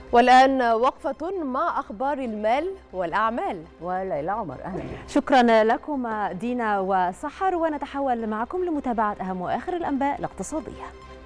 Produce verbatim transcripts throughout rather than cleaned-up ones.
والآن وقفة مع أخبار المال والأعمال. وليلى عمر، أهلا. شكرا لكم دينا وسحر، ونتحول معكم لمتابعة أهم وآخر الأنباء الاقتصادية.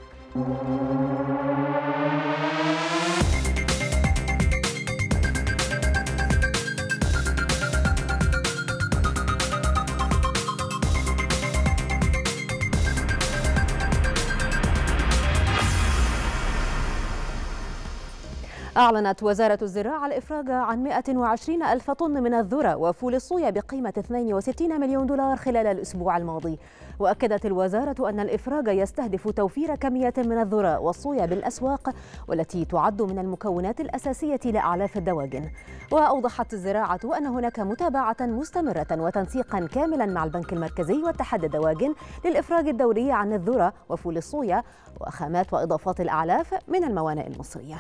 أعلنت وزارة الزراعة الإفراج عن مئة وعشرين ألف طن من الذرة وفول الصويا بقيمة اثنين وستين مليون دولار خلال الأسبوع الماضي. وأكدت الوزارة أن الإفراج يستهدف توفير كمية من الذرة والصويا بالأسواق، والتي تعد من المكونات الأساسية لأعلاف الدواجن. وأوضحت الزراعة أن هناك متابعة مستمرة وتنسيقا كاملا مع البنك المركزي واتحاد الدواجن للإفراج الدوري عن الذرة وفول الصويا وخامات وإضافات الأعلاف من الموانئ المصرية.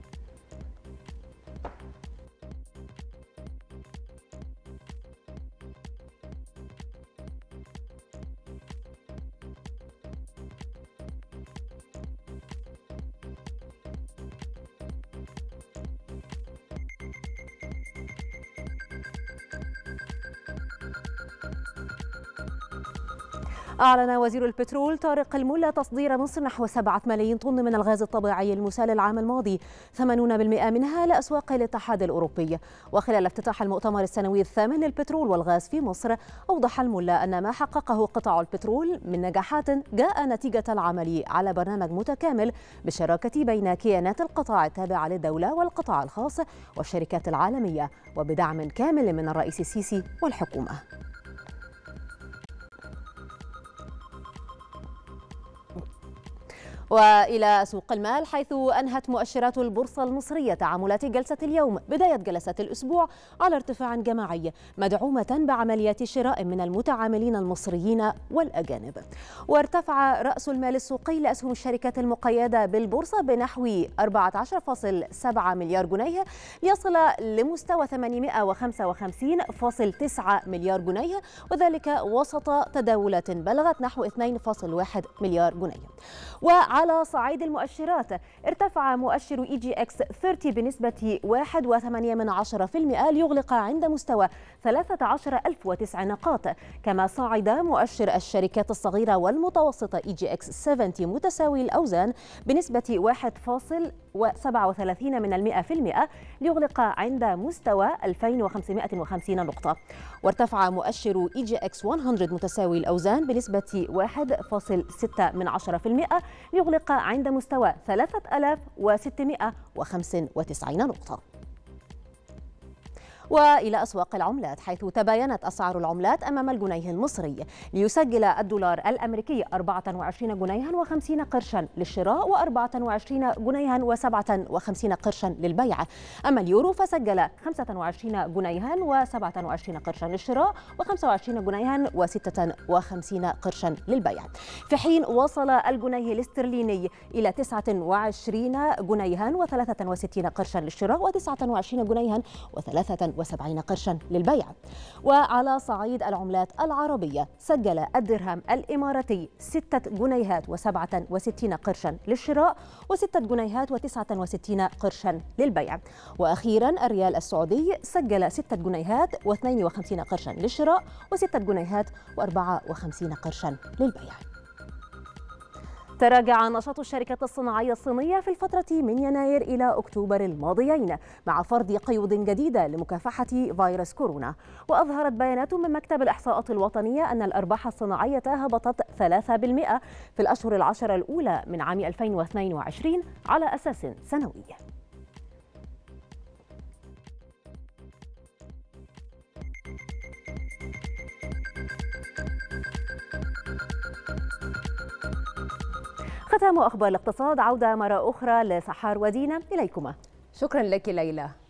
أعلن وزير البترول طارق الملا تصدير مصر نحو سبعة ملايين طن من الغاز الطبيعي المسال العام الماضي، ثمانين بالمئة منها لأسواق الاتحاد الأوروبي. وخلال افتتاح المؤتمر السنوي الثامن للبترول والغاز في مصر، أوضح الملا أن ما حققه قطاع البترول من نجاحات جاء نتيجة العمل على برنامج متكامل بالشراكة بين كيانات القطاع التابعة للدولة والقطاع الخاص والشركات العالمية، وبدعم كامل من الرئيس السيسي والحكومة. وإلى سوق المال، حيث أنهت مؤشرات البورصة المصرية تعاملات جلسة اليوم بداية جلسة الأسبوع على ارتفاع جماعي، مدعومة بعمليات شراء من المتعاملين المصريين والأجانب. وارتفع رأس المال السوقي لأسهم الشركات المقيدة بالبورصة بنحو أربعة عشر فاصلة سبعة مليار جنيه ليصل لمستوى ثمانمئة وخمسة وخمسين فاصلة تسعة مليار جنيه، وذلك وسط تداولات بلغت نحو اثنين فاصلة واحد مليار جنيه. وعلى صعيد المؤشرات، ارتفع مؤشر إي جي إكس ثلاثين بنسبة واحد فاصلة ثمانية بالمئة ليغلق عند مستوى ثلاثة عشر ألف وتسع نقاط. كما صعد مؤشر الشركات الصغيرة والمتوسطة إي جي إكس سبعين متساوي الأوزان بنسبة واحد فاصلة سبعة وثلاثين بالمئة ليغلق عند مستوى ألفين وخمسمئة وخمسين نقطة. وارتفع مؤشر إي جي إكس مئة متساوي الأوزان بنسبة واحد فاصلة ستة بالمئة ليغلق عند مستوى ثلاثة آلاف وستمئة وخمسة وتسعين نقطة. وإلى أسواق العملات، حيث تباينت أسعار العملات أمام الجنيه المصري، ليسجل الدولار الأمريكي أربعة وعشرين جنيها وخمسين قرشا للشراء وأربعة وعشرين جنيها وسبعة وخمسين قرشا للبيع. أما اليورو فسجل خمسة وعشرين جنيها وسبعة وعشرين قرشا للشراء وخمسة وعشرين جنيها وستة وخمسين قرشا للبيع. في حين وصل الجنيه الاسترليني إلى تسعة وعشرين جنيها وثلاثة وستين قرشا للشراء وتسعة وعشرين جنيها وثلاثة وسبعين قرشا للبيع. وعلى صعيد العملات العربية، سجل الدرهم الإماراتي ستة جنيهات وسبعة وستين قرشا للشراء وستة جنيهات وتسعة وستين قرشا للبيع. وأخيرا الريال السعودي سجل ستة جنيهات واثنين وخمسين قرشا للشراء وستة جنيهات وأربعة وخمسين قرشا للبيع. تراجع نشاط الشركات الصناعية الصينية في الفترة من يناير إلى أكتوبر الماضيين مع فرض قيود جديدة لمكافحة فيروس كورونا. وأظهرت بيانات من مكتب الإحصاءات الوطنية أن الأرباح الصناعية هبطت ثلاثة بالمئة في الأشهر العشرة الأولى من عام ألفين واثنين وعشرين على أساس سنوي. ختام أخبار الاقتصاد، عودة مرة أخرى لسحار ودينا إليكما. شكرا لك ليلى.